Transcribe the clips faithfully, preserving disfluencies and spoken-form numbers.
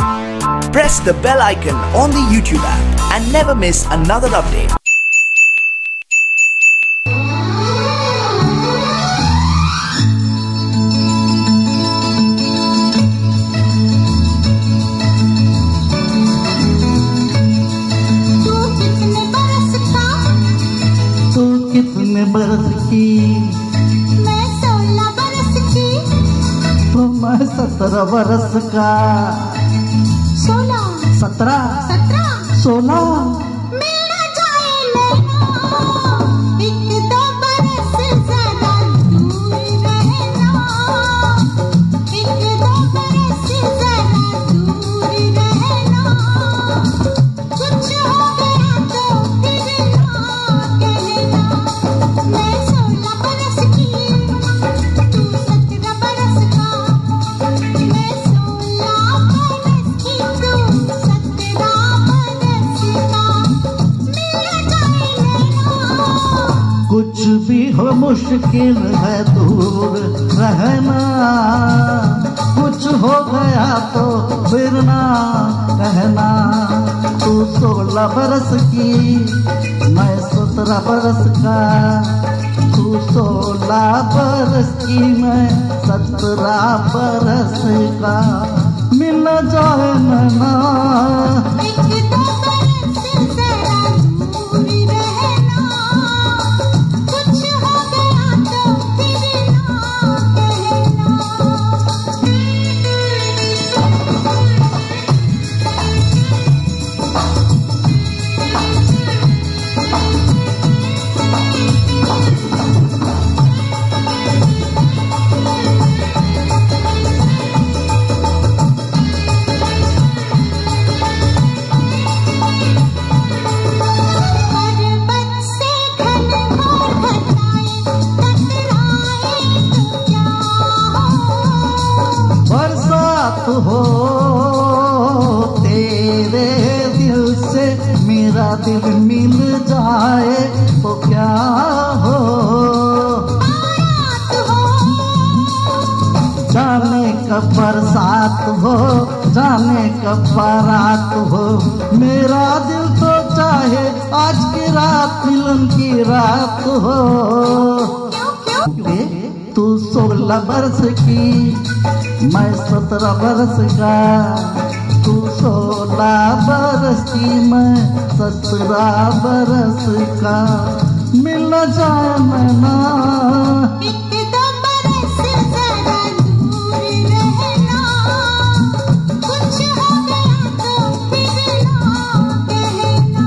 Press the bell icon on the YouTube app and never miss another update. कितने बरस की? मैं सोलह बरस की। तो मैं सत्रह बरस का। सोलह सत्रह सत्रह सोलह मेरा जाए लेना, एक दो बरस जरा दूर रहना, एक दो बरस जरा दूर रहना, कुछ हो गया तो फिर ना कहना। मैं सोलह बरस की, तू सत्रह बरस का। मैं सोलह बरस की, तू सत्रह बरस का। मेरा जाए लेना, कुछ भी हो मुश्किल है दूर रहना, कुछ हो गया तो फिर ना कहना। तू सोलह बरस की, मैं सत्रह बरस का। तू सोलह बरस की, मैं सत्रह बरस का। मिल जाए ना एक दो बरस जरा दूर रहना, कुछ हो गया तो फिर ना कहना। पर्वत से घनघोर घटाएं टकराए तो क्या हो। बरसात हो तेरे दिल से, मेरा दिल मिल जाए तो क्या हो। बारात हो, जाने कब बरसात हो, जाने कब बारात हो। मेरा दिल तो चाहे आज की रात मिलन की रात हो। क्यों क्यों ए, तू सोलह बरस की, मैं सत्रह बरस का। तू सोलह बरस की, मैं सत्रह बरस का। मिल जाए ना एक दो बरस जरा दूर रहना, कुछ हो गया तो फिर ना कहना।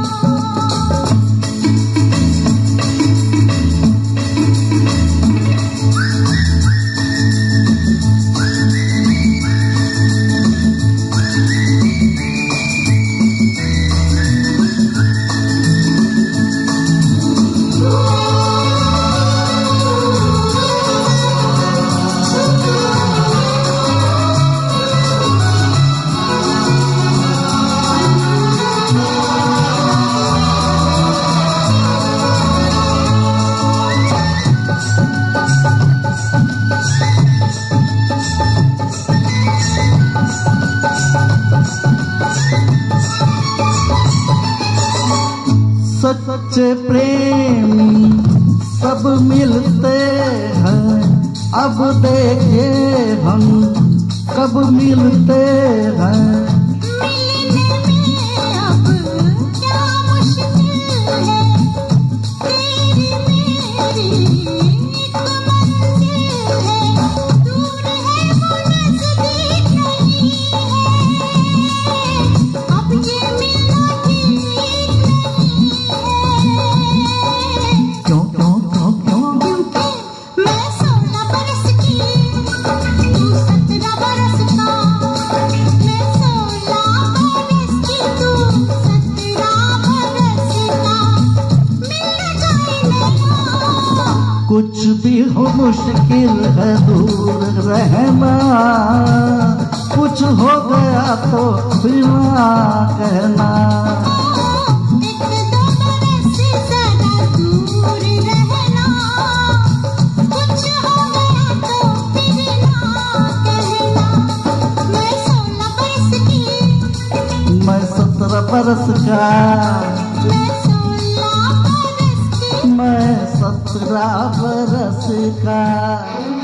सच्चे प्रेमी सब मिलते हैं, अब देखे हम कब मिलते हैं। मिलने में अब क्या मुश्किल है, तेरी मेरी एक मंजिल है। दूर है वो नजदीक नहीं है, अब ये मिलना ठीक नहीं है। क्यों क्यों क्यों क्यों? क्योंकि मैं सोलह बरस की, तू सत्रह बरस का। मैं सोलह बरस की, तू सत्रह बरस का। मिल जाए लेना, कुछ भी हो मुश्किल है दूर रहना, कुछ हो गया तो फिर ना कहना। एक दो बरस जरा दूर रहना, कुछ हो गया तो फिर ना कहना। मैं सोलह बरस की, सत्रह बरस का, मैं सोलह बरस की, मैं सत्रह बरस का।